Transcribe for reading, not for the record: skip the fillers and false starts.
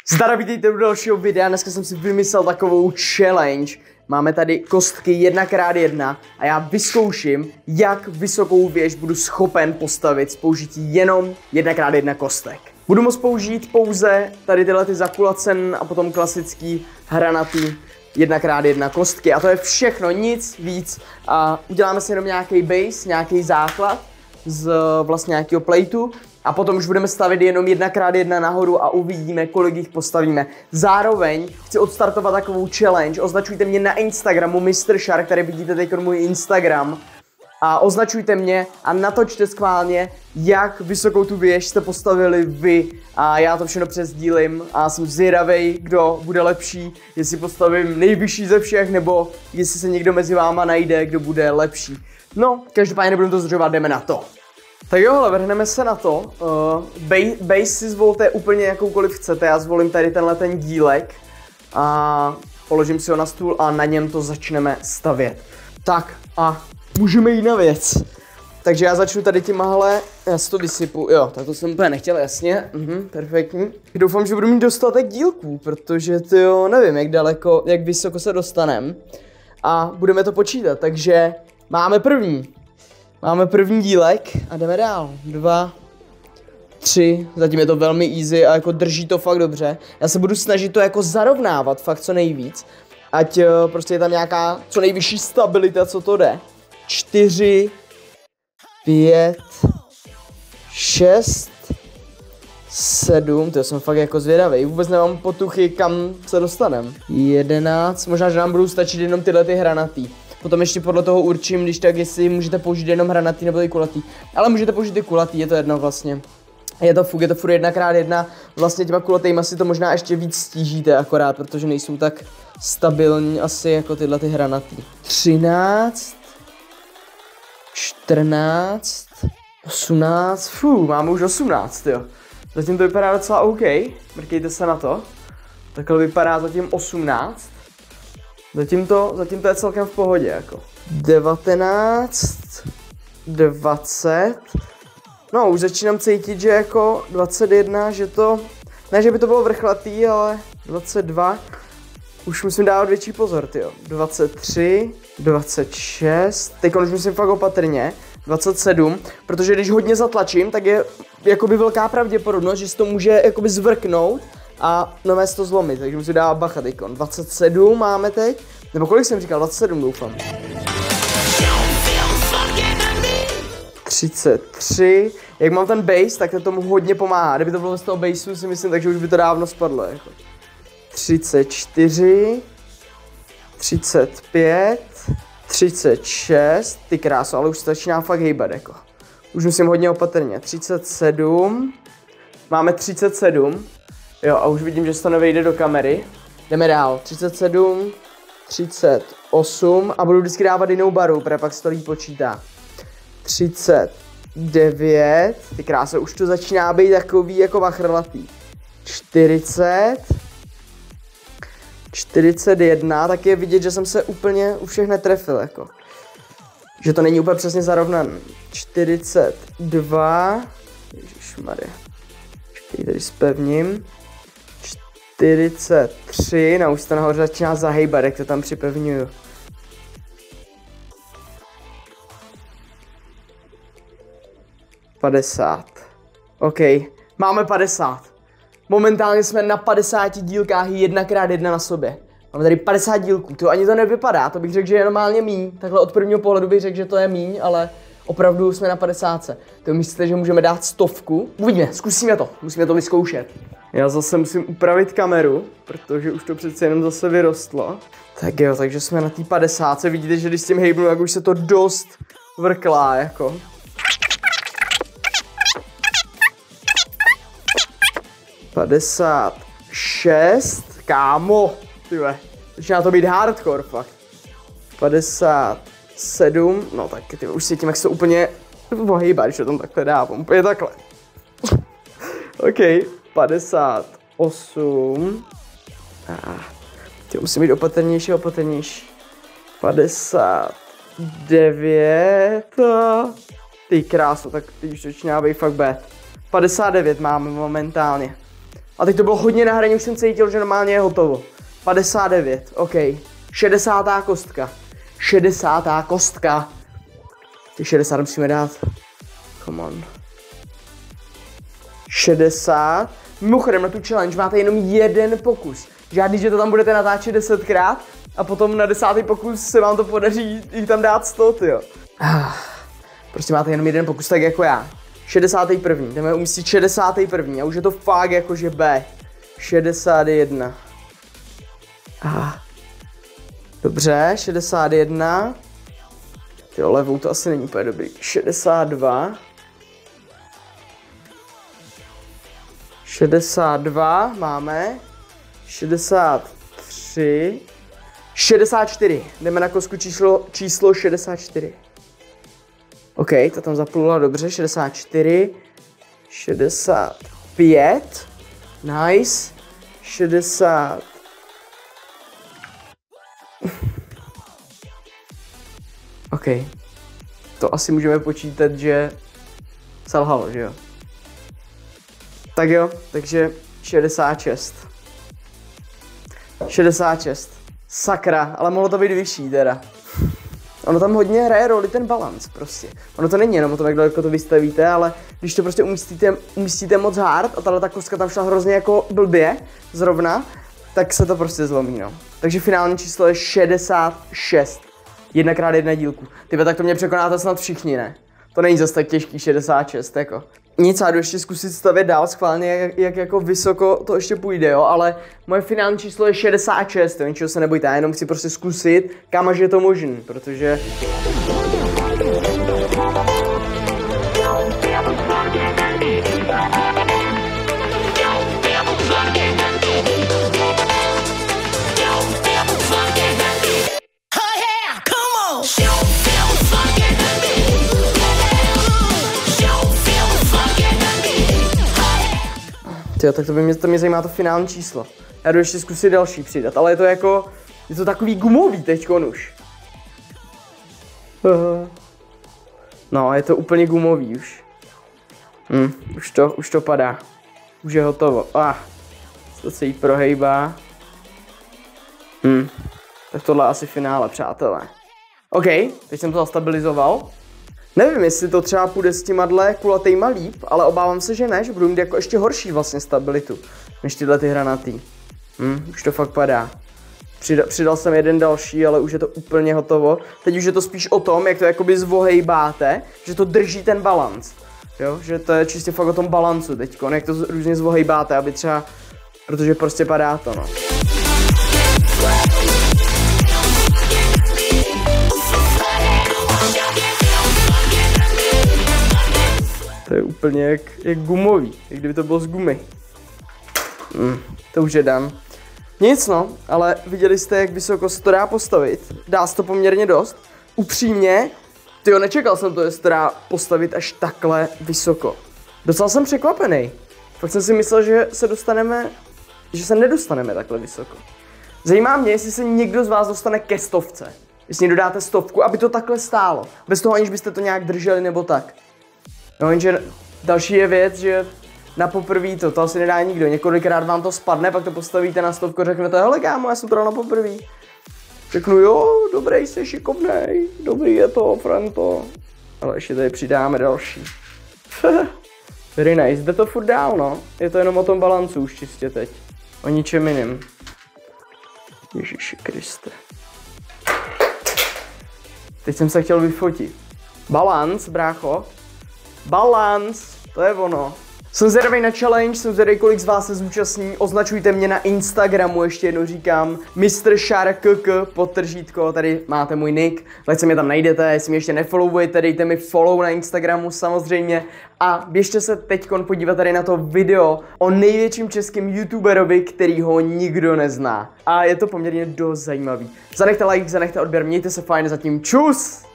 Zdar, vítejte u dalšího videa. Dneska jsem si vymyslel takovou challenge. Máme tady kostky 1x1 a já vyzkouším, jak vysokou věž budu schopen postavit s použití jenom 1x1 kostek. Budu moct použít pouze tady tyhle ty zakulacen a potom klasický hranatý 1x1 kostky. A to je všechno, nic víc. A uděláme si jenom nějaký base, nějaký základ z vlastně nějakého plateu. A potom už budeme stavit jenom 1x1 nahoru a uvidíme, kolik jich postavíme. Zároveň chci odstartovat takovou challenge. Označujte mě na Instagramu Mr. Shark, tady vidíte teď můj Instagram. A označujte mě a natočte schválně, jak vysokou tu věž jste postavili vy. A já to všechno přesdílím a jsem zvědavej, kdo bude lepší. Jestli postavím nejvyšší ze všech, nebo jestli se někdo mezi váma najde, kdo bude lepší. No, každopádně nebudeme to zdržovat, jdeme na to. Tak jo, hele, vrhneme se na to. Base si zvolte úplně jakoukoliv chcete, já zvolím tady tenhle ten dílek a položím si ho na stůl a na něm to začneme stavět. Tak a můžeme jít na věc. Takže já začnu tady těmahle, já si to vysypu, jo, tak to jsem úplně nechtěl, jasně, perfektní. Doufám, že budu mít dostatek dílků, protože tyjo, nevím, jak daleko, jak vysoko se dostanem. A budeme to počítat, takže máme první dílek a jdeme dál. 2, 3, zatím je to velmi easy a jako drží to fakt dobře. Já se budu snažit to jako zarovnávat fakt co nejvíc. Ať prostě je tam nějaká co nejvyšší stabilita, co to jde. 4, 5, 6, 7, to jsem fakt jako zvědavý. Vůbec nemám potuchy, kam se dostanem. 11, možná, že nám budou stačit jenom tyhle ty hranatý. Potom ještě podle toho určím, když tak, jestli můžete použít jenom hranatý nebo i kulatý. Ale můžete použít i kulatý, je to jedno vlastně. Je to furt 1x1, vlastně těma kulatýma si to možná ještě víc stížíte akorát, protože nejsou tak stabilní asi jako tyhle ty hranatý. 13, 14, 18, máme už 18, jo. Zatím to vypadá docela OK, mrkejte se na to. Takhle vypadá zatím 18. Zatím to je celkem v pohodě, jako. 19, 20, no už začínám cítit, že jako 21, že to, ne, že by to bylo vrchlatý, ale 22, už musím dávat větší pozor, tyjo. 23, 26, teď už musím fakt opatrně, 27, protože když hodně zatlačím, tak je jakoby velká pravděpodobnost, že se to může jakoby zvrknout a nové to zlomit, takže musím dávat bacha teďkon. 27 máme teď, nebo kolik jsem říkal, 27 doufám. 33, jak mám ten base, tak to tomu hodně pomáhá, kdyby to bylo z toho baseu si myslím, takže už by to dávno spadlo, jako. 34, 35, 36, ty kráso, ale už se začíná fakt hejbat, jako. Už musím hodně opatrně, 37, máme 37, jo, a už vidím, že se to nevejde do kamery. Jdeme dál, 37, 38 a budu vždycky dávat jinou baru, protože pak se to líp počítá. 39, ty kráso, už to začíná být takový jako vachrlatý. 40, 41, tak je vidět, že jsem se úplně u všech netrefil, jako. Že to není úplně přesně zarovnaný. 42, ježišmarja, počkej, tady zpevním. 43, no už to nahoře začíná zahejbat, jak to tam připevňuju. 50. OK, máme 50. Momentálně jsme na 50 dílkách 1x1 na sobě. Máme tady 50 dílků, to ani to nevypadá, to bych řekl, že je normálně míň. Takhle od prvního pohledu bych řekl, že to je míň, ale opravdu jsme na 50. To myslíte, že můžeme dát 100? Uvidíme, zkusíme to, musíme to vyzkoušet. Já zase musím upravit kameru, protože už to přece jenom zase vyrostlo. Tak jo, takže jsme na té 50. Vidíte, že když s tím hejbnu, jak už se to dost vrklá, jako. Padesát 6, kámo, tyhle, začíná to být hardcore, fakt. 57, no tak ty už si tím, jak se to úplně ohýbá, když to tam takhle dávám, úplně takhle. OK, 58. Ty musím být opatrnější. 59. Ty kráso, tak teď už začíná být fakt bad. 59 máme momentálně. A teď to bylo hodně na hraně, už jsem cítil, že normálně je hotovo. 59, OK. 60. kostka. 60. kostka. Těch 60 musíme dát. Come on. 60. Mimochodem na tu challenge máte jenom jeden pokus. Žádný, že to tam budete natáčet 10krát a potom na 10. pokus se vám to podaří jich tam dát 100, tyjo. Prostě máte jenom jeden pokus, tak jako já. 61. Jdeme umístit 61. A už je to fakt jakože B. 61. Dobře, 61. Jo, levou to asi není úplně dobrý. 62. 62 máme. 63. 64. Jdeme na kostku číslo 64. OK, to tam zaplula dobře. 64. 65. Nice. 60. OK. To asi můžeme počítat, že selhalo, že jo? Tak jo, takže 66. 66. Sakra, ale mohlo to být vyšší teda. Ono tam hodně hraje roli ten balans prostě. Ono to není jenom o tom, jak daleko to vystavíte, ale když to prostě umístíte moc hard a tahle ta kostka tam šla hrozně jako blbě, zrovna, tak se to prostě zlomí, no. Takže finální číslo je 66. 1x1 dílku. Tybe, tak to mě překonáte snad všichni, ne? To není zase tak těžký 66, jako. Nic, já jdu ještě zkusit stavět dál schválně, jak jako vysoko to ještě půjde, jo, ale moje finální číslo je 66, jo, ničeho se nebojte, já jenom chci prostě zkusit, kam až je to možný, protože... Jo, tak to mě zajímá to finální číslo. Já jdu ještě zkusit další přidat, ale je to jako, je to takový gumový teďkon už. No, je to úplně gumový už. Už to padá. Už je hotovo. To se jí prohejbá. Tak tohle asi finále, přátelé. OK, teď jsem to zastabilizoval. Nevím, jestli to třeba půjde s těma kulatejma líp, ale obávám se, že ne, že budu mít jako ještě horší vlastně stabilitu, než tyhle ty hranatý. Už to fakt padá. Přidal jsem jeden další, ale už je to úplně hotovo. Teď už je to spíš o tom, jak to jakoby zvohejbáte, že to drží ten balans. Jo, že to je čistě fakt o tom balancu teďko, jak to různě zvohejbáte, aby třeba, protože prostě padá to, no. To je úplně jak gumový, jak kdyby to bylo z gumy. To už je dan. Nic no, ale viděli jste, jak vysoko se to dá postavit. Dá se to poměrně dost. Upřímně, tyjo, nečekal jsem to, že se to dá postavit až takhle vysoko. Docela jsem překvapený. Fakt jsem si myslel, že se nedostaneme takhle vysoko. Zajímá mě, jestli se někdo z vás dostane ke 100. Jestli někdo dáte 100, aby to takhle stálo. Bez toho, aniž byste to nějak drželi nebo tak. No jenže další je věc, že na poprví to asi nedá nikdo. Několikrát vám to spadne, pak to postavíte na 100, řeknete, hele kámo, já jsem to dal na poprví. Řeknu, jo, dobrý, jsi šikovnej, dobrý je to, Franto. Ale ještě tady přidáme další. Very nice, jde to furt dál, no. Je to jenom o tom balancu už čistě teď. O ničem jiným. Ježíši Kriste. Teď jsem se chtěl vyfotit. Balans, brácho. Balans, to je ono. Jsem zvědavý na challenge, jsem zvědavý, kolik z vás se zúčastní. Označujte mě na Instagramu, ještě jednou říkám MrSharkK, podtržítko, tady máte můj nick, se mě tam najdete, jestli mě ještě nefollowujete, dejte mi follow na Instagramu samozřejmě a běžte se teďkon podívat tady na to video o největším českém youtuberovi, který ho nikdo nezná. A je to poměrně dost zajímavý. Zanechte like, zanechte odběr, mějte se fajn, zatím čus!